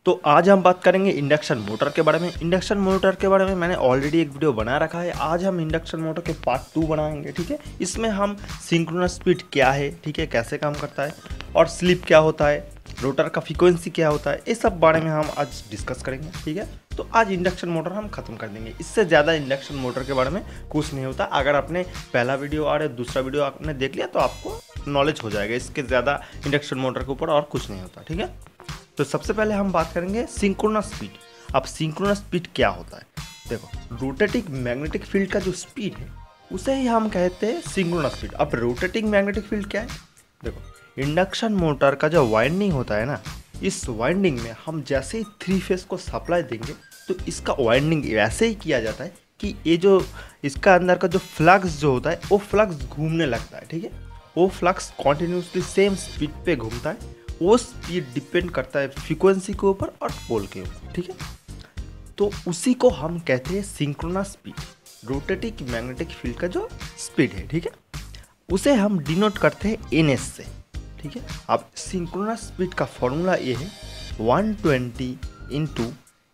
तो आज हम बात करेंगे इंडक्शन मोटर के बारे में। इंडक्शन मोटर के बारे में मैंने ऑलरेडी एक वीडियो बना रखा है। आज हम इंडक्शन मोटर के पार्ट 2 बनाएंगे, ठीक है। इसमें हम सिंक्रोनस स्पीड क्या है, ठीक है, कैसे काम करता है और स्लिप क्या होता है, रोटर का फ्रीक्वेंसी क्या होता है, ये सब बारे में हम आज डिस्कस करेंगे, ठीक है। तो आज इंडक्शन मोटर हम खत्म कर देंगे। इससे ज़्यादा इंडक्शन मोटर के बारे में कुछ नहीं होता। अगर आपने पहला वीडियो और दूसरा वीडियो आपने देख लिया तो आपको नॉलेज हो जाएगा। इसके ज़्यादा इंडक्शन मोटर के ऊपर और कुछ नहीं होता, ठीक है। तो सबसे पहले हम बात करेंगे सिंक्रोनस स्पीड। अब सिंक्रोनस स्पीड क्या होता है, देखो, रोटेटिंग मैग्नेटिक फील्ड का जो स्पीड है उसे ही हम कहते हैं सिंक्रोनस स्पीड। अब रोटेटिंग मैग्नेटिक फील्ड क्या है, देखो, इंडक्शन मोटर का जो वाइंडिंग होता है ना, इस वाइंडिंग में हम जैसे ही 3 फेज को सप्लाई देंगे तो इसका वाइंडिंग वैसे ही किया जाता है कि ये जो इसका अंदर का जो फ्लक्स जो होता है वो फ्लक्स घूमने लगता है, ठीक है। वो फ्लक्स कॉन्टिन्यूसली सेम स्पीड पे घूमता है। वो स्पीड डिपेंड करता है फ्रीक्वेंसी के ऊपर और पोल के ऊपर, ठीक है। तो उसी को हम कहते हैं synchronous speed, rotating magnetic field का जो स्पीड है, ठीक है। उसे हम डिनोट करते हैं एनएस से, ठीक है। अब सिंक्रोनस स्पीड का फॉर्मूला ये है 120 इंटू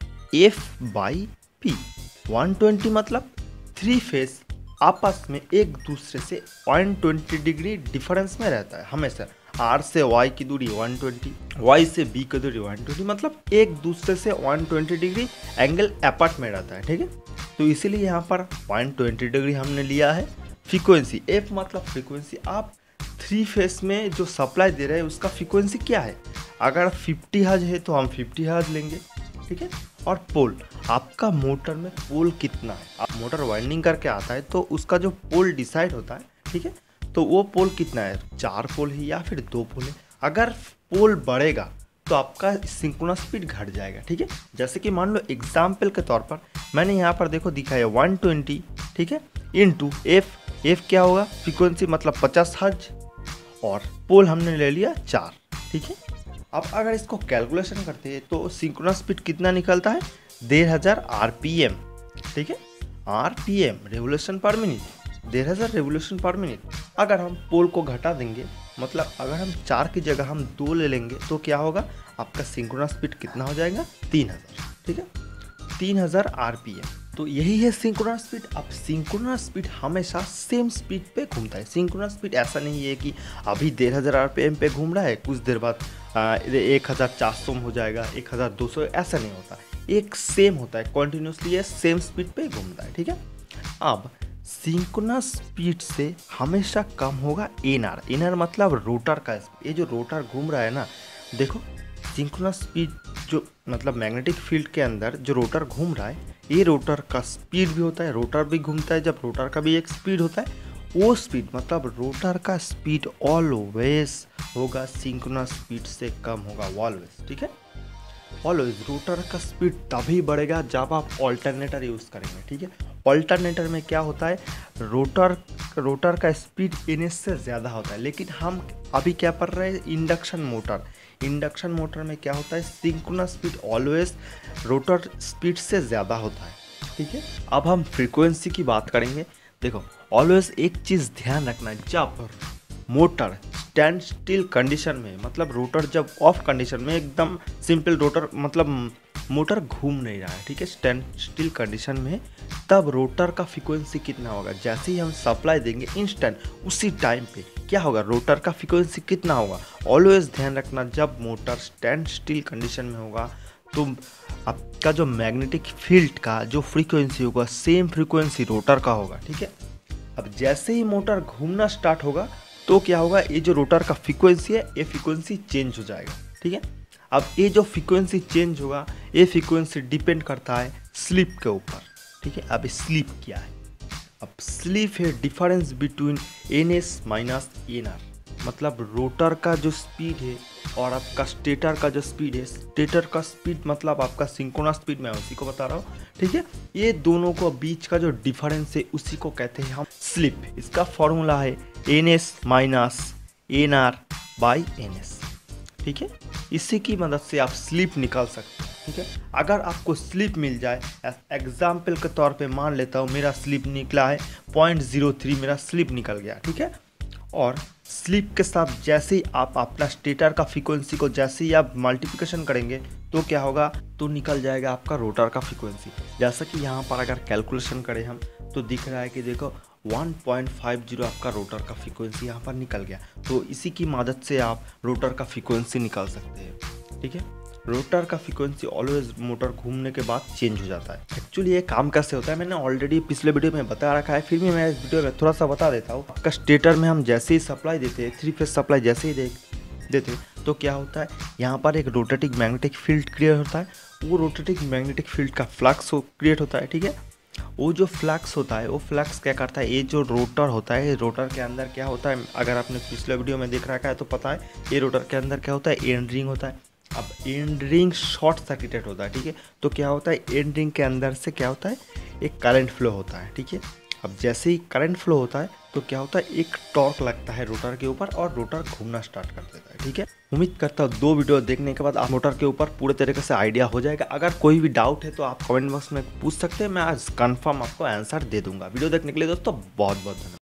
F/P। 120 मतलब 3 फेज आपस में एक दूसरे से 120 डिग्री डिफरेंस में रहता है हमेशा। R से Y की दूरी 120, Y से B की दूरी 120, मतलब एक दूसरे से 120 डिग्री एंगल अपार्ट में रहता है, ठीक है। तो इसीलिए यहाँ पर 120 डिग्री हमने लिया है। फ्रीक्वेंसी F मतलब फ्रीक्वेंसी, आप 3 फेस में जो सप्लाई दे रहे हैं उसका फ्रीक्वेंसी क्या है। अगर 50 हर्ट्ज है तो हम 50 हर्ट्ज लेंगे, ठीक है। और पोल, आपका मोटर में पोल कितना है। आप मोटर वाइंडिंग करके आता है तो उसका जो पोल डिसाइड होता है, ठीक है, तो वो पोल कितना है, 4 पोल है या फिर 2 पोल है। अगर पोल बढ़ेगा तो आपका सिंक्रोनस स्पीड घट जाएगा, ठीक है। जैसे कि मान लो एग्जाम्पल के तौर पर मैंने यहाँ पर देखो दिखाया 120, ठीक है, इंटू F क्या होगा, फ्रीक्वेंसी मतलब 50 हर्ट्ज और पोल हमने ले लिया 4, ठीक है। अब अगर इसको कैलकुलेशन करते हैं तो सिंक्रोनस स्पीड कितना निकलता है, 1500 RPM, ठीक है। RPM revolution per minute, 1500 revolution per minute. अगर हम पोल को घटा देंगे, मतलब अगर हम 4 की जगह हम 2 ले लेंगे तो क्या होगा, आपका सिंक्रोनस स्पीड कितना हो जाएगा, 3000, ठीक है, 3000 RPM। तो यही है सिंक्रोनस स्पीड। अब सिंक्रोनस स्पीड हमेशा सेम स्पीड पे घूमता है। सिंक्रोनस स्पीड ऐसा नहीं है कि अभी 1500 RPM पे घूम रहा है, कुछ देर बाद 1400 हो जाएगा, 1200, ऐसा नहीं होता। एक सेम होता है, कॉन्टिन्यूसली ये सेम स्पीड पे घूमता है, ठीक है। अब सिंक्रोनस स्पीड से हमेशा कम होगा एनआर। एनआर मतलब रोटर का स्पीड। ये जो रोटर घूम रहा है ना, देखो, सिंक्रोनस स्पीड जो मतलब मैग्नेटिक फील्ड के अंदर जो रोटर घूम रहा है, ये रोटर का स्पीड भी होता है, रोटर भी घूमता है। जब रोटर का भी एक स्पीड होता है, वो स्पीड मतलब रोटर का स्पीड ऑलवेज होगा सिंक्रोनस स्पीड से कम होगा, ऑलवेज, ठीक है। ऑलवेज रोटर का स्पीड तभी बढ़ेगा जब आप ऑल्टरनेटर यूज़ करेंगे, ठीक है। ऑल्टरनेटर में क्या होता है, रोटर का स्पीड एनएस से ज़्यादा होता है। लेकिन हम अभी क्या पढ़ रहे हैं, इंडक्शन मोटर। इंडक्शन मोटर में क्या होता है, synchronous speed always rotor speed से ज़्यादा होता है, ठीक है। अब हम फ्रीक्वेंसी की बात करेंगे। देखो, ऑलवेज एक चीज़ ध्यान रखना, जब मोटर स्टैंड स्टिल कंडीशन में, मतलब रोटर जब ऑफ कंडीशन में, एकदम सिंपल रोटर मतलब मोटर घूम नहीं रहा है, ठीक है, स्टैंड स्टिल कंडीशन में, तब रोटर का फ्रीक्वेंसी कितना होगा, जैसे ही हम सप्लाई देंगे इंस्टेंट उसी टाइम पे क्या होगा, रोटर का फ्रीक्वेंसी कितना होगा। ऑलवेज ध्यान रखना, जब मोटर स्टैंड स्टिल कंडीशन में होगा तो आपका जो मैग्नेटिक फील्ड का जो फ्रीक्वेंसी होगा सेम फ्रीक्वेंसी रोटर का होगा, ठीक है। अब जैसे ही मोटर घूमना स्टार्ट होगा तो क्या होगा, ये जो रोटर का फ्रीक्वेंसी है ये फ्रीक्वेंसी चेंज हो जाएगा, ठीक है। अब ये जो फ्रीक्वेंसी चेंज होगा, ये फ्रीक्वेंसी डिपेंड करता है स्लिप के ऊपर, ठीक है। अब स्लिप क्या है, अब स्लिप है difference between NS minus NR, मतलब रोटर का जो स्पीड है और आपका स्टेटर का जो स्पीड है। स्टेटर का स्पीड मतलब आपका सिंक्रोनस स्पीड, मैं उसी को बता रहा हूँ, ठीक है। ये दोनों को बीच का जो डिफरेंस है उसी को कहते हैं हम स्लिप। इसका फॉर्मूला है NS minus NR by NS, ठीक है। इसी की मदद से आप स्लिप निकाल सकते हैं, ठीक है। अगर आपको स्लिप मिल जाए, एग्जाम्पल के तौर पे मान लेता हूँ मेरा स्लिप निकला है 0.03, मेरा स्लिप निकल गया, ठीक है। और स्लिप के साथ जैसे ही आप अपना स्टेटर का फ्रीक्वेंसी को जैसे ही आप मल्टीप्लिकेशन करेंगे तो क्या होगा, तो निकल जाएगा आपका रोटर का फ्रीक्वेंसी। जैसा कि यहाँ पर अगर कैलकुलेशन करें हम तो दिख रहा है कि देखो 1.50 आपका रोटर का फ्रीक्वेंसी यहाँ पर निकल गया। तो इसी की मदद से आप रोटर का फ्रीक्वेंसी निकाल सकते हैं। ठीक है, रोटर का फ्रीक्वेंसी ऑलवेज मोटर घूमने के बाद चेंज हो जाता है। एक्चुअली ये काम कैसे होता है मैंने ऑलरेडी पिछले वीडियो में बता रखा है, फिर भी मैं इस वीडियो में थोड़ा सा बता देता हूँ। आपका स्टेटर में हम जैसे ही सप्लाई देते हैं, 3 फेज सप्लाई जैसे ही देते तो क्या होता है, यहाँ पर एक रोटेटिंग मैग्नेटिक फील्ड क्रिएट होता है। वो रोटेटिंग मैग्नेटिक फील्ड का फ्लक्स क्रिएट होता है। ठीक है, वो जो फ्लक्स होता है वो फ्लक्स क्या करता है, ये जो रोटर होता है, रोटर के अंदर क्या होता है, अगर आपने पिछले वीडियो में देख रखा है तो पता है, ये रोटर के अंदर क्या होता है, एंड रिंग होता है। अब एंड रिंग शॉर्ट सर्किटेड होता है। ठीक है, तो क्या होता है, एंड रिंग के अंदर से क्या होता है, एक करंट फ्लो होता है। ठीक है, अब जैसे ही करंट फ्लो होता है तो क्या होता है, एक टॉर्क लगता है रोटर के ऊपर और रोटर घूमना स्टार्ट कर देता है। ठीक है, उम्मीद करता हूँ 2 वीडियो देखने के बाद आप मोटर के ऊपर पूरे तरीके से आइडिया हो जाएगा। अगर कोई भी डाउट है तो आप कमेंट बॉक्स में पूछ सकते हैं, मैं आज कंफर्म आपको आंसर दे दूंगा। वीडियो देखने के लिए दोस्तों बहुत बहुत धन्यवाद।